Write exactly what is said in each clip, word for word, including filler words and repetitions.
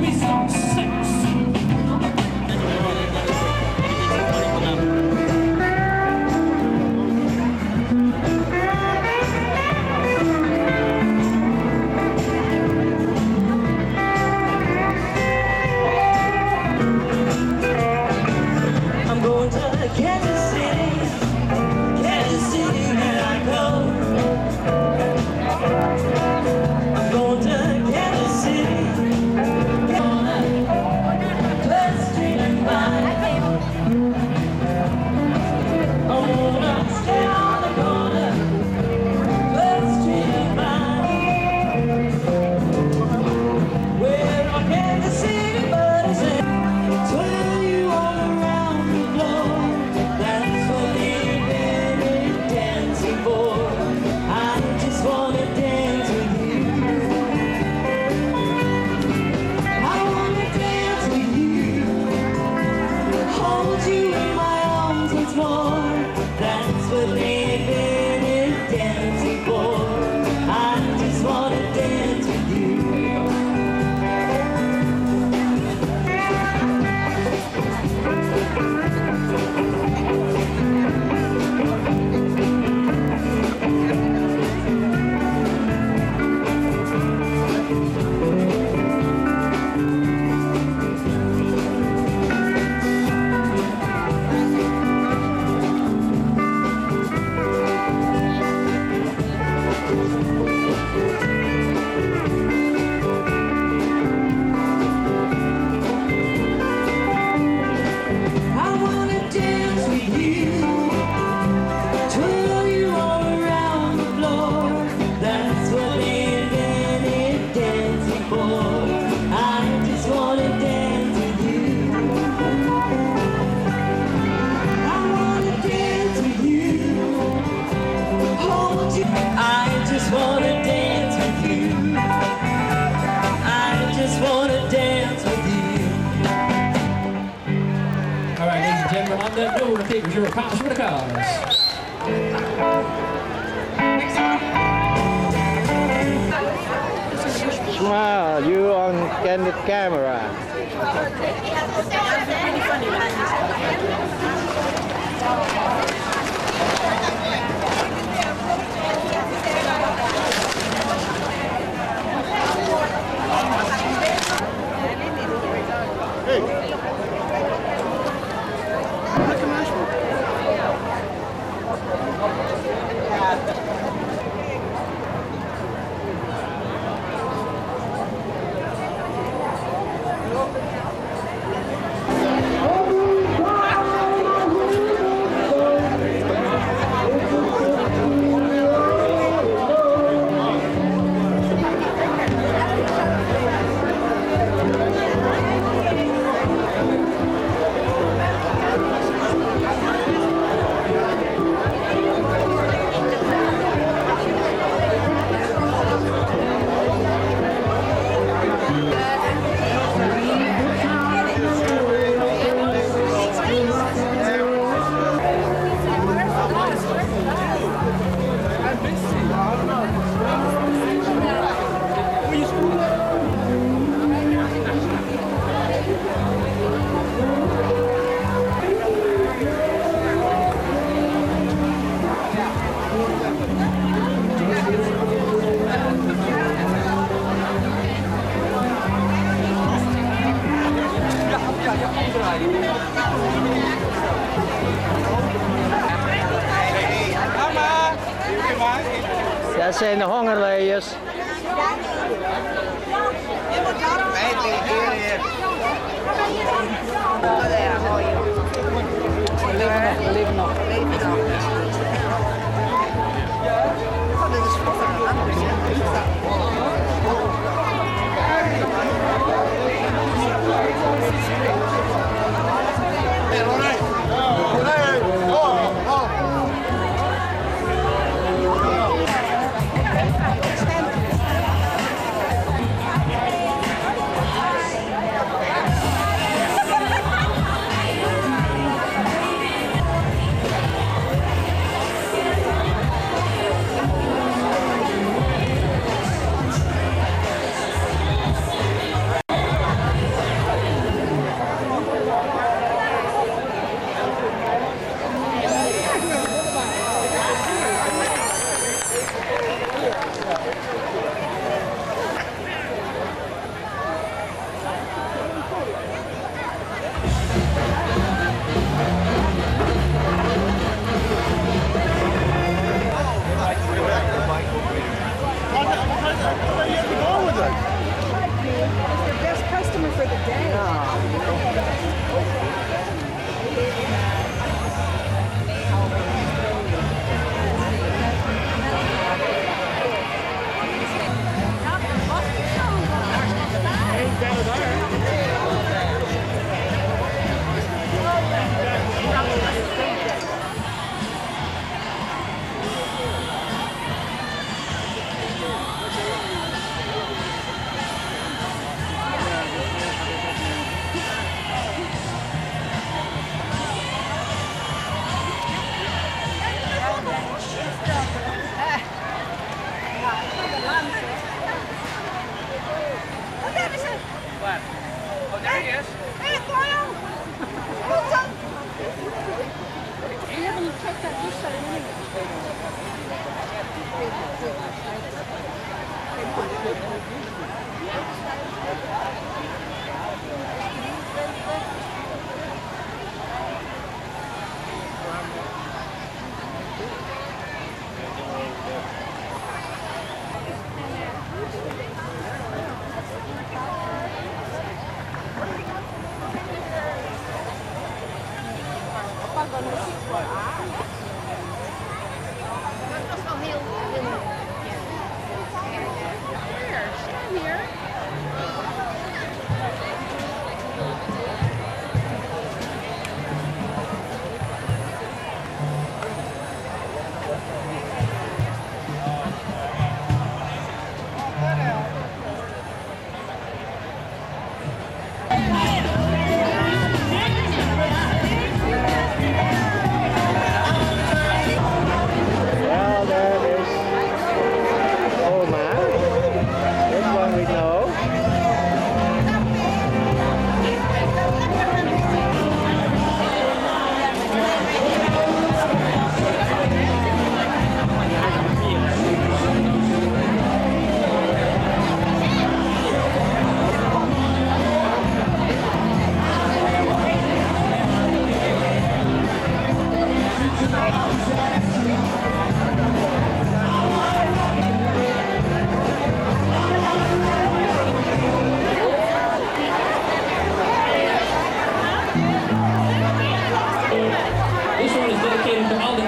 Here's your pass for the cars. Smile, you on candid camera. Dat zijn de hongerleiers. We leven nog, we leven nog. for the day. Well, there is Oma. This one we know. This one is dedicated to all the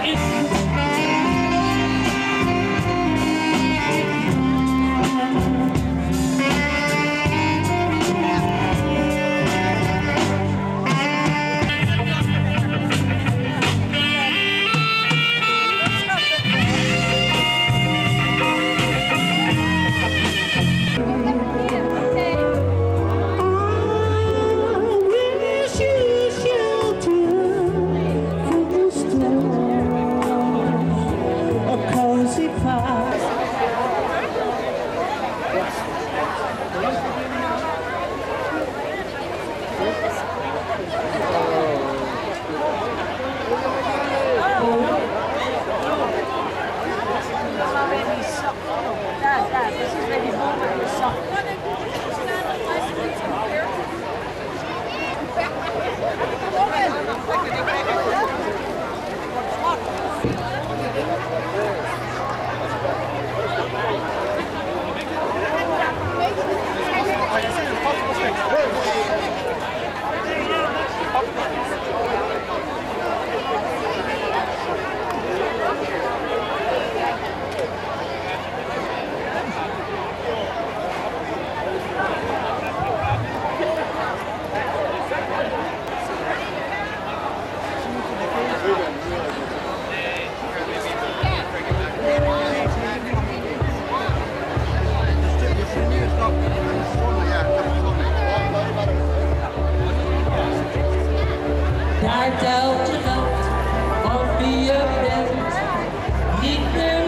Night out tonight, won't be a bed. Keep them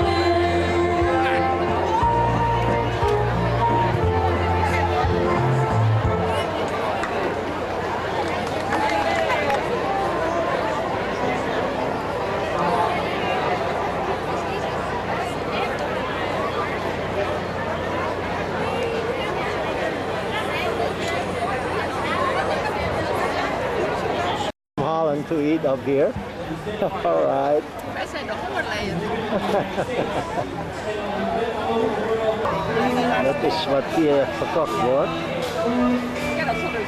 Holland to eat up here. All right. Wij zijn de hongerleien. Dat is wat hier verkocht wordt. Ja, dat zal er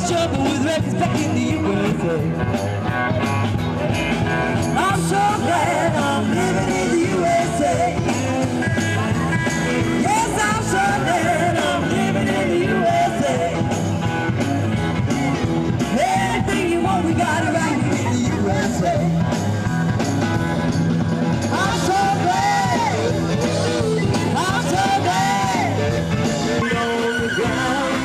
cause trouble with records back in the U S A. I'm so glad I'm living in the U S A. Yes, I'm so glad I'm living in the U S A. Anything you want, we got it right here in the U S A. I'm so glad, I'm so glad we're on the ground.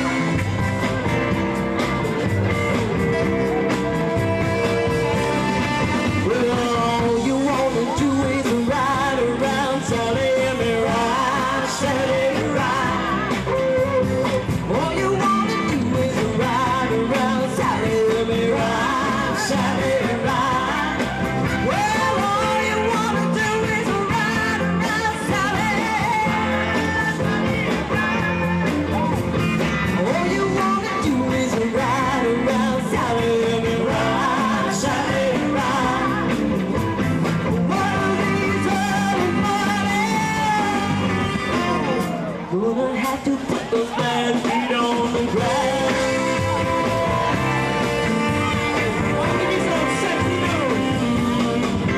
Well, all you wanna do is ride around, telling me right, telling me right. All you wanna do is ride around, telling me right, telling me right. Well, all you wanna do is ride around, telling me right. All you wanna do is ride around, telling me right, telling me right. One of these early mornings, gonna have to put those bad feet on the ground. Give me some sexy news.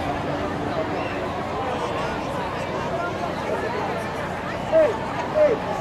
Hey, hey.